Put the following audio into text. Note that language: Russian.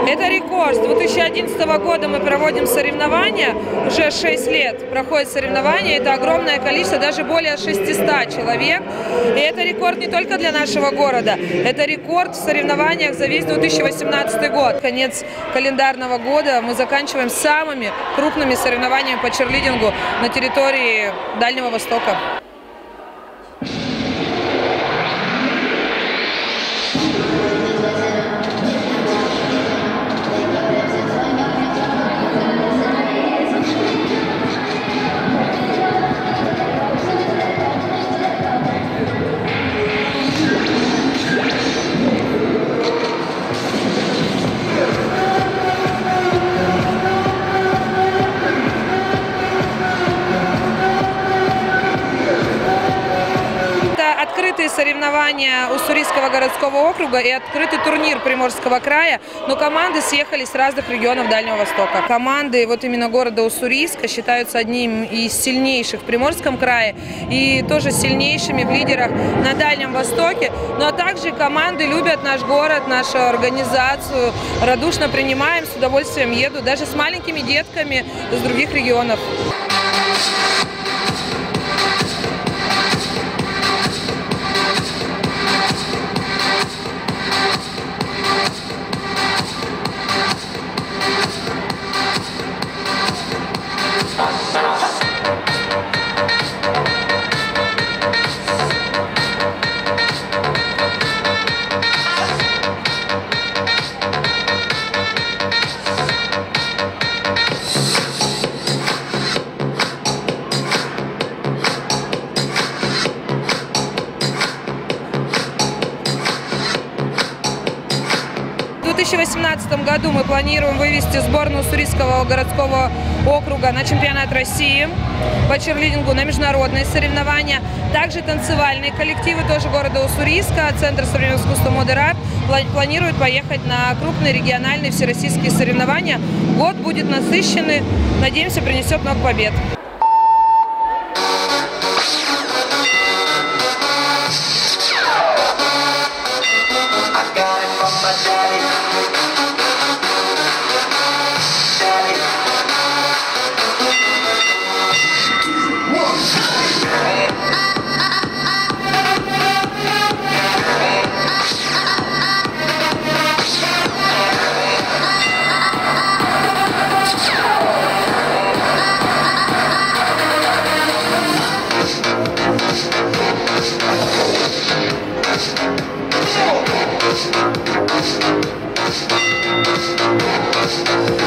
Это рекорд. С 2011 года мы проводим соревнования, уже 6 лет проходят соревнования, это огромное количество, даже более 600 человек. И это рекорд не только для нашего города, это рекорд в соревнованиях за весь 2018 год. Конец календарного года мы заканчиваем самыми крупными соревнованиями по черлидингу на территории Дальнего Востока. Открытые соревнования Уссурийского городского округа и открытый турнир Приморского края, но команды съехались с разных регионов Дальнего Востока. Команды вот именно города Уссурийска считаются одним из сильнейших в Приморском крае и тоже сильнейшими в лидерах на Дальнем Востоке. Ну а также команды любят наш город, нашу организацию, радушно принимаем, с удовольствием едут, даже с маленькими детками из других регионов. В 2018 году мы планируем вывести сборную Уссурийского городского округа на чемпионат России по черлидингу, на международные соревнования. Также танцевальные коллективы тоже города Уссурийска, Центр современного искусства Modern Art планируют поехать на крупные региональные всероссийские соревнования. Год будет насыщенный, надеемся, принесет много побед. We'll be right back.